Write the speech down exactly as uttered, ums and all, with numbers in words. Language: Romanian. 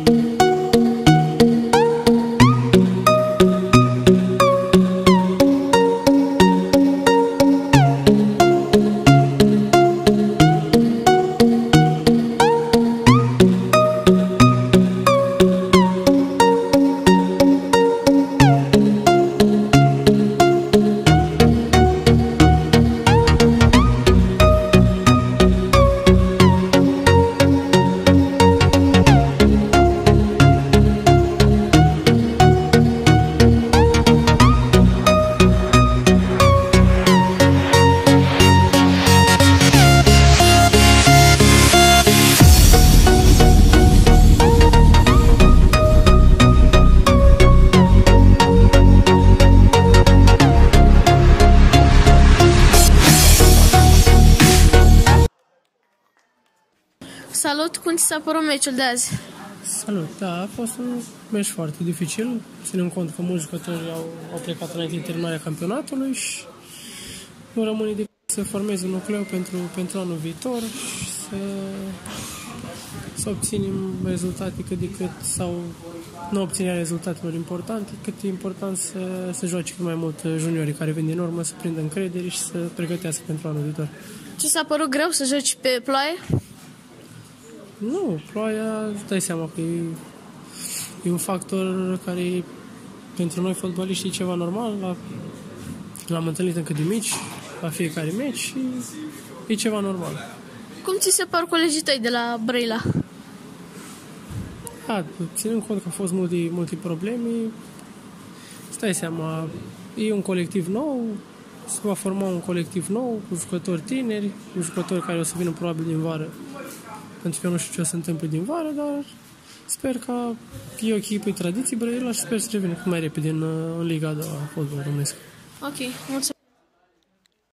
Salut, cum ți s-a părut meciul de azi? Salut, da, a fost un meci foarte dificil, ținând cont că mulți jucători au, au plecat înainte de terminarea campionatului și nu rămâne decât să formeze un nucleu pentru, pentru anul viitor și să, să obținem rezultate cât de cât, sau nu obținerea rezultatelor importante, cât e important să, să joace cât mai mult juniorii care vin din urmă, să prindă încredere și să pregătească pentru anul viitor. Ți s-a părut greu să joci pe ploaie? Nu, ploaia, îți dai seama că e, e un factor care pentru noi fotbaliști e ceva normal. L-am întâlnit încă de mici, la fiecare meci și e ceva normal. Cum ți se par colegii tăi de la Brăila? Da, ținând cont că au fost multe, multe probleme, îți dai seama, e un colectiv nou, se va forma un colectiv nou, cu jucători tineri, cu jucători care o să vină probabil din vară. Pentru că eu nu știu ce o să se întâmple din vară, dar sper că e o echipă, e tradiție Brăila și sper să revină cât mai repede în, în Liga a doua fotbal românesc. Ok, mulțumesc.